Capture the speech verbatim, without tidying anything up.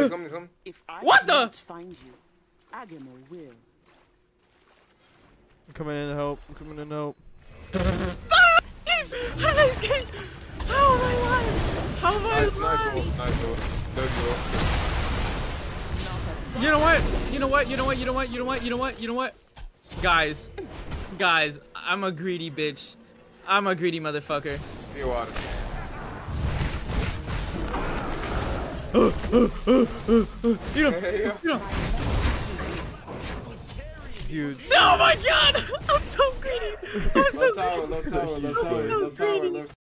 he's coming, he's coming. What the? Find you, Agamo will. I'm coming in to help. I'm coming in to help. How am I escaping? How am I alive? How am I Nice, alive? nice ult, nice ult. Good ult. You know what? You know what? You know what? You know what? You know what? You know what? You know what? Guys, guys, I'm a greedy bitch. I'm a greedy motherfucker. Be water. You know, you know. Huge. Oh my god! I'm so greedy! I'm so Low tower, low tower, low tower, low tower, low